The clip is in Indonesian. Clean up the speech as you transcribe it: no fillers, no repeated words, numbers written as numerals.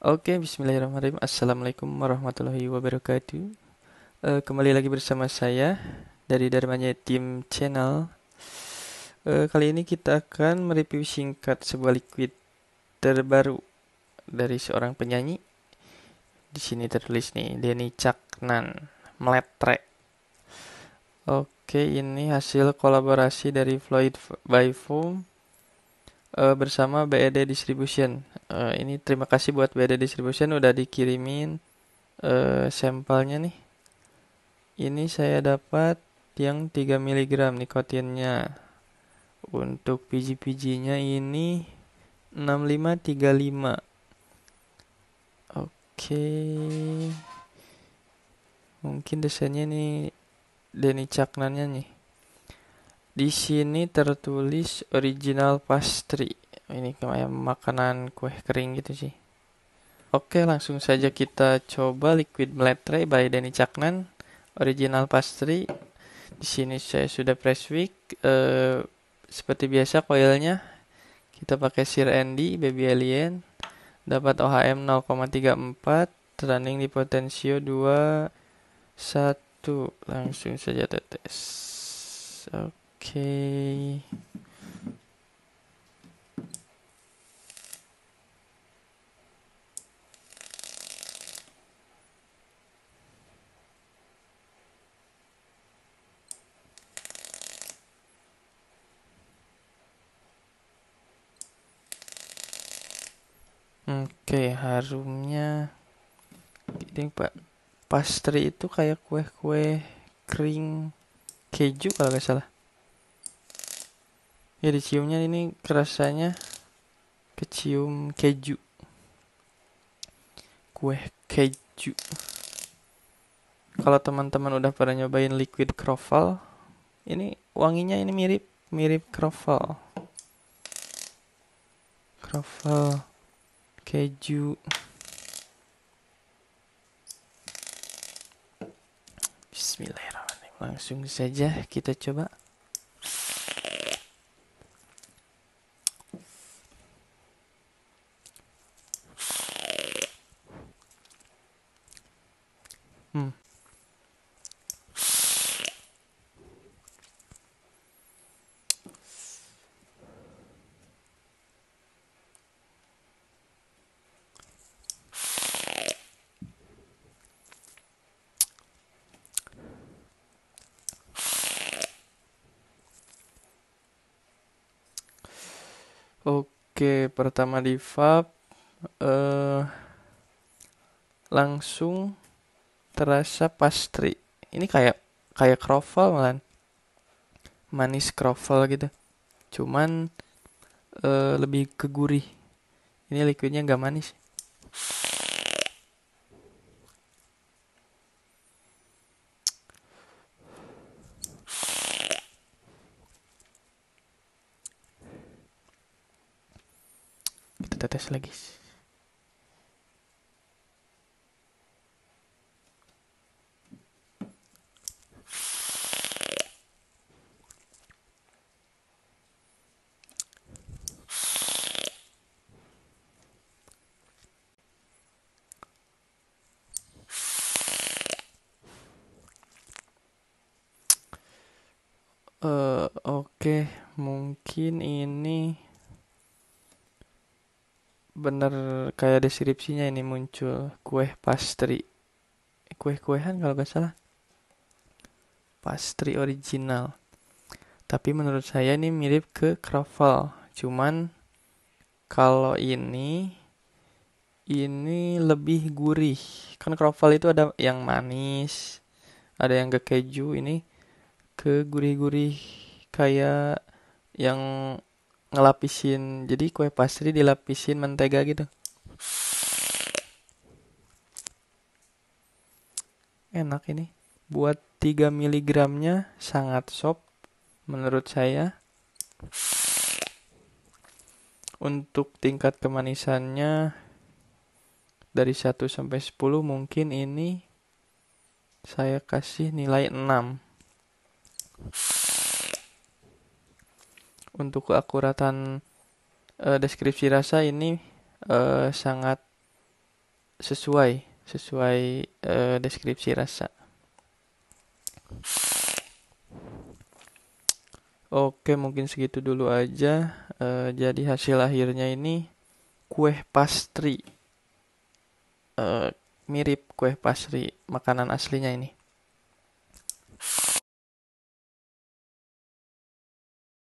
Oke, bismillahirrahmanirrahim. Assalamualaikum warahmatullahi wabarakatuh. Kembali lagi bersama saya dari Dharmanya Team Channel. Kali ini kita akan mereview singkat sebuah liquid terbaru dari seorang penyanyi. Di sini tertulis nih, Denny Caknan, Meletre. Oke, ini hasil kolaborasi dari Floyd by Foam bersama BED Distribution. Ini terima kasih buat BED Distribution udah dikirimin sampelnya nih. Ini saya dapat yang 3 miligram nikotinnya. Untuk PG-PG-nya ini 6535. Oke. Mungkin desainnya nih Denny Caknannya nih. Di sini tertulis original pastry. Ini kayak makanan kue kering gitu sih. Oke, langsung saja kita coba liquid meletre by Denny Caknan original pastry. Di sini saya sudah press wick. Seperti biasa coilnya kita pakai Sir Andy Baby Alien. Dapat OHM 0,34, running di potensio 2 1. Langsung saja tetes. Oke. Oke, harumnya ini Pak. Pastry itu kayak kue-kue kering keju kalau nggak salah. Ya diciumnya ini kerasanya kecium keju. Kue keju. Kalau teman-teman udah pernah nyobain liquid croffle, ini wanginya ini mirip mirip croffle. Croffle keju. Bismillahirrahmanirrahim. Langsung saja kita coba. Hmm. Oke, pertama di vape eh langsung terasa pastry. Ini kayak kayak croffle malah, manis croffle gitu. Cuman lebih ke gurih. Ini liquidnya nggak manis. Kita tetes lagi. Oke, mungkin ini bener kayak deskripsinya ini muncul kue pastry. Kue-kuean kalau nggak salah. Pastry original. Tapi menurut saya ini mirip ke croffle. Cuman kalau ini lebih gurih. Kan croffle itu ada yang manis, ada yang ke keju, ini ke gurih-gurih kayak yang ngelapisin. Jadi kue pastry dilapisin mentega gitu. Enak ini. Buat 3 miligramnya sangat soft menurut saya. Untuk tingkat kemanisannya dari 1 sampai 10 mungkin ini saya kasih nilai 6. Untuk keakuratan deskripsi rasa ini sangat sesuai deskripsi rasa. Oke, mungkin segitu dulu aja. Jadi hasil akhirnya ini kue pastry. Eh, Mirip kue pastry makanan aslinya ini.